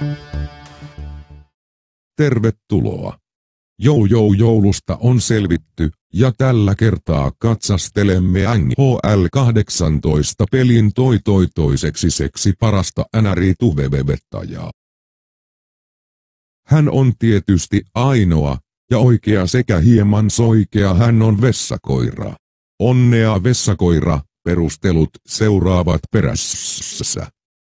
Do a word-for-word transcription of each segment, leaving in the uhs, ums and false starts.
Tervetuloa! Jou jou joulusta on selvitty, ja tällä kertaa katsastelemme N H L kahdeksantoista pelin toitoitoiseksi seksi parasta N R I-tuvevettajaa. Hän on tietysti ainoa, ja oikea sekä hieman soikea hän on Vessakoira. Onnea Vessakoira, perustelut seuraavat perässä.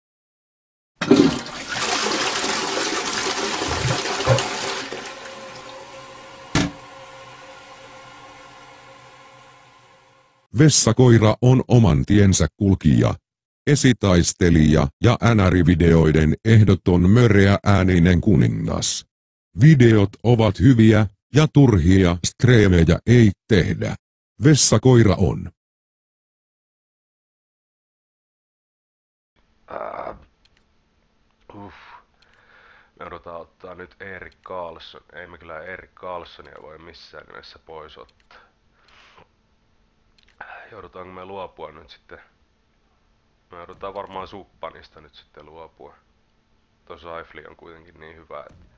Vessakoira on oman tiensä kulkija, esitaistelija ja N R I-videoiden ehdoton möreä ääninen kuningas. Videot ovat hyviä, ja turhia streamejä ei tehdä. Vessakoira on. Äh. Uff. Me odotetaan ottaa nyt Erik Karlsson. Ei me kyllä Erik Karlssonia voi missään nimessä pois ottaa. Joudutaanko me luopua nyt sitten? Me joudutaan varmaan Suppanista nyt sitten luopua. Tuo Saifli on kuitenkin niin hyvä, että